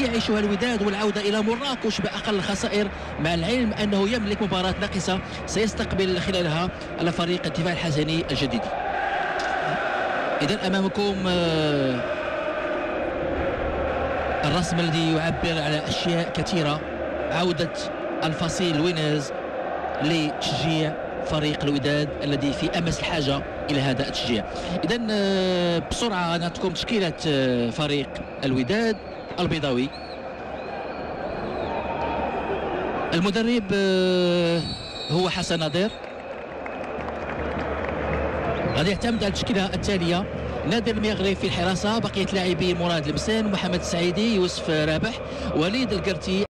يعيشها الوداد والعودة إلى مراكش بأقل الخسائر، مع العلم أنه يملك مباراة ناقصة سيستقبل خلالها الفريق الدفاع الحسني الجديد. إذا أمامكم الرسم الذي يعبر على أشياء كثيرة، عودة الفصيل وينز لتشجيع فريق الوداد الذي في أمس الحاجة إلى هذا التشجيع. إذا بسرعة نعطيكم تشكيلة فريق الوداد البيضاوي. المدرب هو حسن ناظر، غادي يعتمد على التشكيلة التالية: نادر الميغري في الحراسة، بقية لاعبي مراد المسان، محمد السعيدي، يوسف رابح، وليد القرتي.